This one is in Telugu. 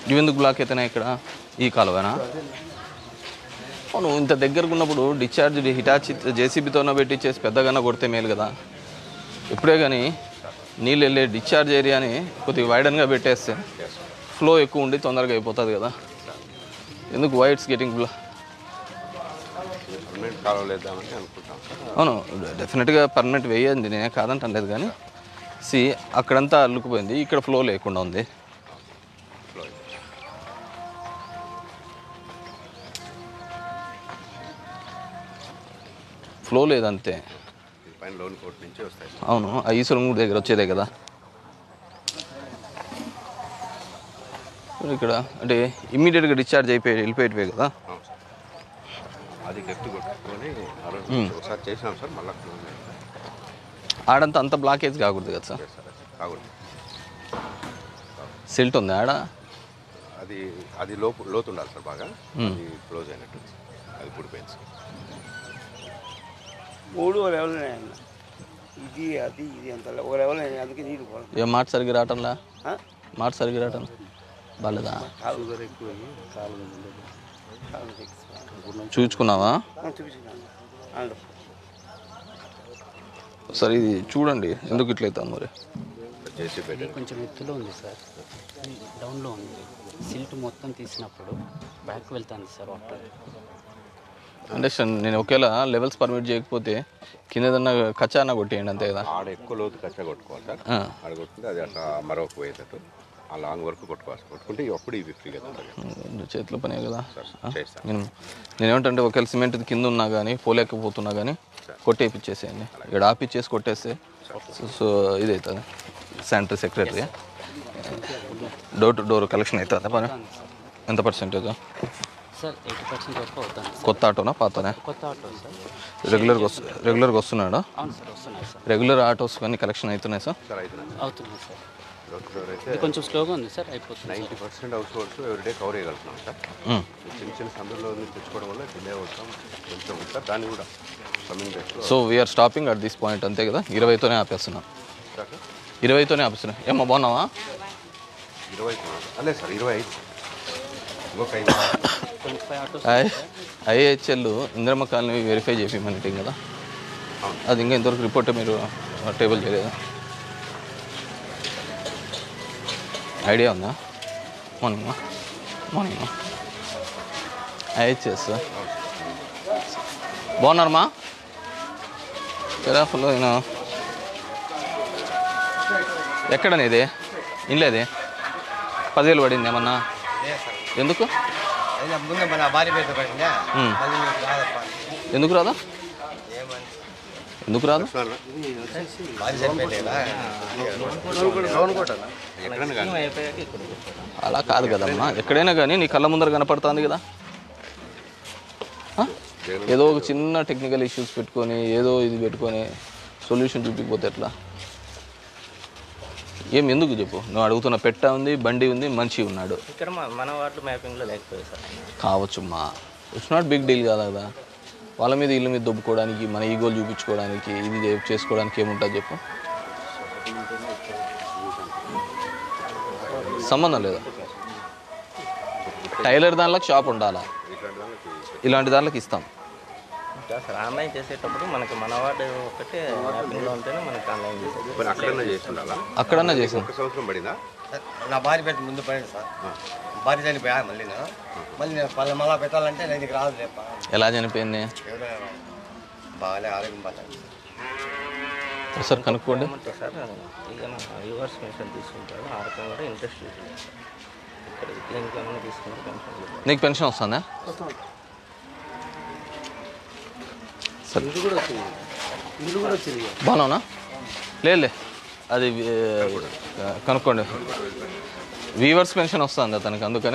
ఇవెందుకు బ్లాక్ అవుతున్నాయి ఇక్కడ? ఈ కాలువనా? అవును, ఇంత దగ్గరకు ఉన్నప్పుడు డిశ్చార్జ్ హిటాచి జేసీబీతోనో పెట్టించేసి పెద్దగానో కొడితే మేలు కదా. ఇప్పుడే కానీ నీళ్ళు వెళ్ళే డిశ్చార్జ్ ఏరియాని కొద్దిగా వైడన్గా పెట్టేస్తే ఫ్లో ఎక్కువ ఉండి తొందరగా అయిపోతుంది కదా. ఎందుకు వైట్స్ గెటింగ్ బ్లా? అవును, డెఫినెట్గా పర్మనెంట్ వేయండి, నేనే కాదంటాను లేదు. కానీ అక్కడంతా అల్లుకుపోయింది, ఇక్కడ ఫ్లో లేకుండా ఉంది. ఫ్లో లేదంతే. అవును, ఆ ఈశ్వరం దగ్గర వచ్చేదే కదా ఇక్కడ. అంటే ఇమ్మీడియట్గా డిశ్చార్జ్ వెళ్ళిపోయేటివే కదా. ఆడంతా అంత బ్లాకేజ్ కాకూడదు కదా సార్. సిల్ట్ ఉంది ఆడ, అది లోతు ఉండాలి సార్, బాగా క్లోజ్ అయినట్టు. అది పుడిపోయింది సార్. 3 లెవెల్ ఇది అది ఇది అంత ఒక లెవెల్. అందుకే నీళ్ళు ఏ మాట సరిగ్గా రావటంలా? మాట సరిగ్గా రావటం బాలేదా? చూపించుకున్నావా? సరే ఇది చూడండి, ఎందుకు ఇట్లయితే మరి. కొంచెం ఎత్తులో ఉంది సార్, డౌన్లో ఉంది. సిల్ట్ మొత్తం తీసినప్పుడు బ్యాక్ వెళ్తాను సార్ వాటర్. అండర్స్టాండ్. నేను ఒకేలా లెవెల్స్ పర్మిట్ చేయకపోతే కిందదన్నా కచ్చానా కొట్టేయండి అంతే కదా. ఆడ ఎక్కువ లోతు కచ్చా కొట్టుకోవాలి సార్. ఆడ కొట్టుకుంటే అది అట్లా మరొక పోయేటట్టు ఆ లాంగ్ వరకు కొట్టుకుంటే అప్పుడు ఇది ఫ్రీగా చేతిలో పనే కదా. నేనేమంటే ఒకవేళ సిమెంట్ కింద ఉన్నా కానీ పోలేకపోతున్నా కానీ కొట్టేపిచ్చేసేయండి. ఇక్కడ ఆపిచ్చేసి కొట్టేస్తే సో ఇది అవుతుంది. Sanitary secretary door to door collection అవుతుంది పని. ఎంత పర్సెంటేజ్ సార్? 80% వరకు అవుతాను. కొత్త ఆటోనా పాతనా? కొత్త ఆటో సార్. రెగ్యులర్గా వస్తున్నాడా? అవును సార్, వస్తున్నాయి సార్. రెగ్యులర్ ఆటోస్ కానీ కలెక్షన్ అవుతున్నాయి సార్? అవుతున్నాయి సార్. ఇది కొంచెం స్లోగా ఉంది సార్, అయిపోతుంది. 90% హౌస్ హోల్డ్స్ ఎవ్రీడే కవర్ చేయగలుగుతున్నాం సార్. చిన్న చిన్న సమయంలో తెచ్చుకోవడం వల్ల డిలే అవుతాం కొంచెం సార్. దాన్ని కూడా so we're stopping at this point అంతే కదా. 20తోనే ఆపేస్తున్నాం. 20తోనే ఆపేస్తున్నాం. ఏమో బాగున్నావా? 20 అలే sir, 25. IHL Indiramma colony verify చేపిమని కదా. అది ఇంకా ఇంతవరకు రిపోర్ట్ మీరు టేబుల్ చేయలేదా? ఐడియా ఉందా? మార్నింగ్ ఐహెచ్ఎస్ బాగున్నారమ్మా? ఫుల్ ఎక్కడనే ఇది ఇన్లేది 10,000 పడింది ఏమన్నా? ఎందుకు ఎందుకు రాదా? ఎందుకు రాదు? అలా కాదు కదమ్మా, ఎక్కడైనా కానీ నీ కళ్ళ ముందర కనపడుతుంది కదా. ఏదో ఒక చిన్న టెక్నికల్ ఇష్యూస్ పెట్టుకొని ఏదో ఇది పెట్టుకొని సొల్యూషన్ చూపించకపోతే ఎట్లా? ఎందుకు చెప్పు. నువ్వు అడుగుతున్న పెట్ట ఉంది, బండి ఉంది, మనిషి ఉన్నాడు. ఇక్కడ మన వార్డు మ్యాపింగ్లో లేకపోయింది సార్. కావచ్చుమ్మా, ఇట్స్ నాట్ బిగ్ డీల్ కాదు కదా. వాళ్ళ మీద ఇళ్ళ మీద దొబ్బుకోవడానికి, మన ఈగోలు చూపించుకోవడానికి, ఇది చేసుకోవడానికి ఏముంటుంది చెప్పు? సంబంధం లేదా? టైలర్ దానిలోకి షాప్ ఉండాలా, ఇలాంటి దానిలోకి ఇస్తాం సార్. ఆన్లైన్ చేసేటప్పుడు మనకి మన వార్డు ఒకటే మ్యాపింగ్లో ఉంటేనే మనకి ఆన్లైన్ చేసేది. అక్కడన్నా చేసాం. నా భార్య పెట్టి ముందు పడింది సార్. భార్య చనిపోయా మళ్ళీ నేను మళ్ళీ పెట్టాలంటే నేను రాదు రేప. ఎలా చనిపోయింది? బాగాలే ఆరోగ్యం బాగా సార్ కనుక్కోండి సార్. ఇక రివర్స్ పెన్షన్ తీసుకుంటారు, ఆ రకం కూడా ఇంట్రెస్ట్ చూపించారు. ఇక్కడ క్లినిక్ ఏమైనా తీసుకుంటే పెన్షన్. నీకు పెన్షన్ వస్తుందా? బాగున్నావునా? లేదులే, అది కనుక్కోండి. వీవర్స్ పెన్షన్ వస్తుంది అతనికి, అందుకని